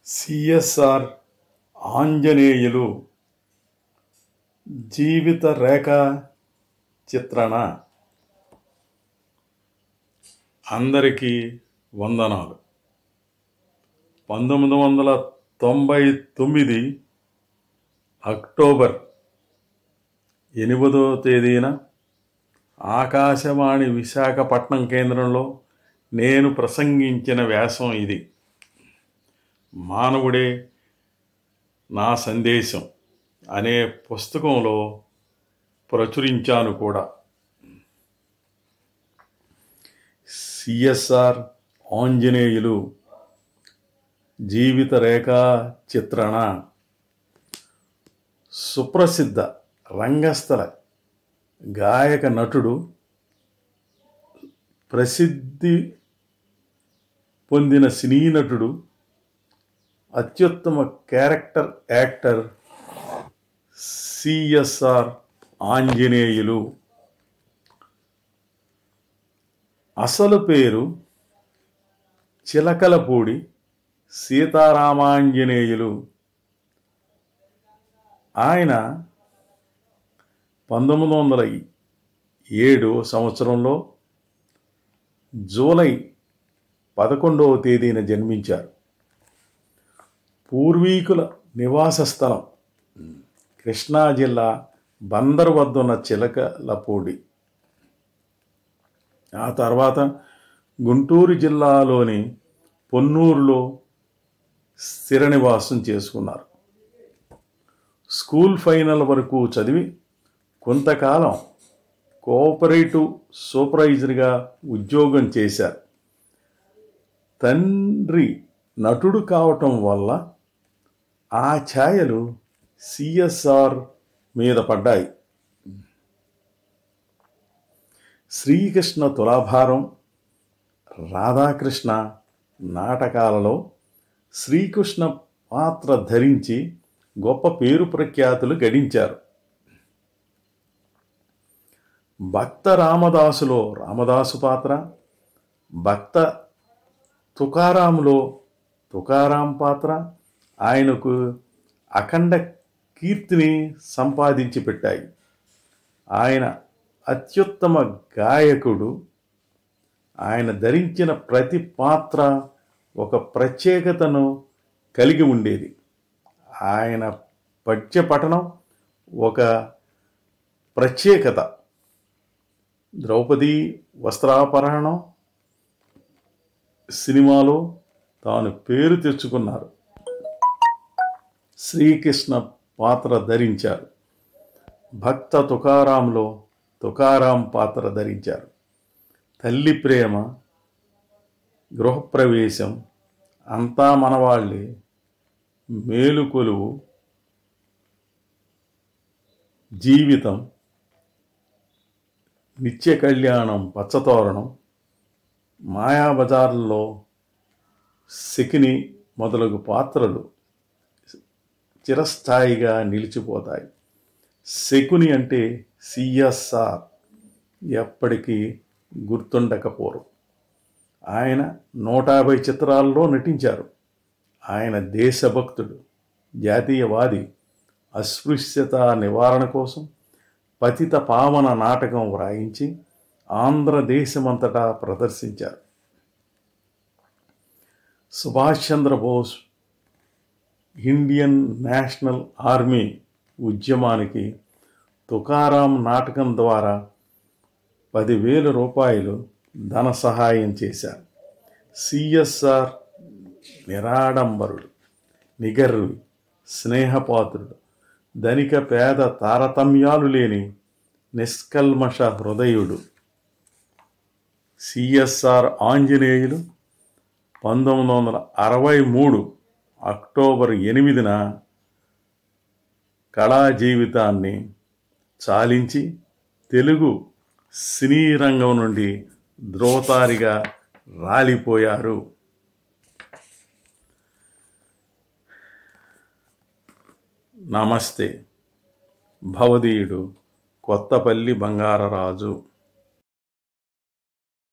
CSR Anjaneyulu జీవిత రేఖ చిత్రణ. అందరికీ వందనాలు. 1999 October 8వ తేదీన ఆకాశవాణి విశాఖపట్నం కేంద్రంలో నేను ప్రసంగించిన వ్యాసం ఇది. మానవుడే నా సందేశం అనే పుస్తకంలో ప్రచురించాను కూడా. సిఎస్ఆర్ ఆంజనేయులు జీవిత రేఖా చిత్రణ. సుప్రసిద్ధ రంగస్థల గాయక నటుడు, ప్రసిద్ధి పొందిన సినీ నటుడు, అత్యుత్తమ క్యారెక్టర్ యాక్టర్ సిఎస్ఆర్ ఆంజనేయులు. అసలు పేరు చిలకలపూడి సీతారామాంజనేయులు. ఆయన 1907 సంవత్సరంలో జూలై 11వ తేదీన జన్మించారు. పూర్వీకుల నివాస స్థలం కృష్ణా జిల్లా బందర్ వద్దున్న చిలకలపూడి. ఆ తర్వాత గుంటూరు జిల్లాలోని పొన్నూరులో స్థిర నివాసం చేసుకున్నారు. స్కూల్ ఫైనల్ వరకు చదివి కొంతకాలం కోఆపరేటివ్ సూపర్వైజర్గా ఉద్యోగం చేశారు. తండ్రి నటుడు కావటం వల్ల ఆ ఛాయలు సిఎస్ఆర్ మీద పడ్డాయి. శ్రీకృష్ణ తులాభారం, రాధాకృష్ణ నాటకాలలో శ్రీకృష్ణ పాత్ర ధరించి గొప్ప పేరు ప్రఖ్యాతులు గడించారు. భక్త రామదాసులో రామదాసు పాత్ర, భక్త తుకారాంలో తుకారాం పాత్ర ఆయనకు అఖండ కీర్తిని సంపాదించి పెట్టాయి. ఆయన అత్యుత్తమ గాయకుడు. ఆయన ధరించిన ప్రతి పాత్ర ఒక ప్రత్యేకతను కలిగి ఉండేది. ఆయన పద్య పఠనం ఒక ప్రత్యేకత. ద్రౌపది వస్త్రాపహరణం సినిమాలో తాను పేరు తెచ్చుకున్నారు. శ్రీకృష్ణ పాత్ర ధరించారు. భక్త తుకారాంలో తుకారాం పాత్ర ధరించారు. తల్లి ప్రేమ, గృహప్రవేశం, అంతా మనవాళ్ళే, మేలుకొలువు, జీవితం, నిత్య కళ్యాణం, పచ్చతోరణం, మాయాబజార్లో శకిని మొదలగు పాత్రలు చిరస్థాయిగా నిలిచిపోతాయి. శకుని అంటే సిఎస్ఆర్ ఎప్పటికీ గుర్తుండకపోరు. ఆయన 150 చిత్రాల్లో నటించారు. ఆయన దేశభక్తుడు, జాతీయవాది. అస్పృశ్యత నివారణ కోసం పతిత పావన నాటకం వ్రాయించి ఆంధ్రదేశమంతటా ప్రదర్శించారు. Subhash Chandrabose Indian National Army ఉద్యమానికి తుకారాం నాటకం ద్వారా 10,000 రూపాయలు ధన సహాయం చేశారు. సిఎస్ఆర్ నిరాడంబరుడు, నిగర్వి, స్నేహపాత్రుడు, ధనిక పేద తారతమ్యాలు లేని నిష్కల్మష హృదయుడు. సిఎస్ఆర్ ఆంజనేయులు 1963 అక్టోబర్ 8న కళా జీవితాన్ని చాలించి తెలుగు సినీ రంగం నుండి ధ్రువతారిగా రాలిపోయారు. నమస్తే. భవదీయుడు కొత్తపల్లి బంగారరాజు.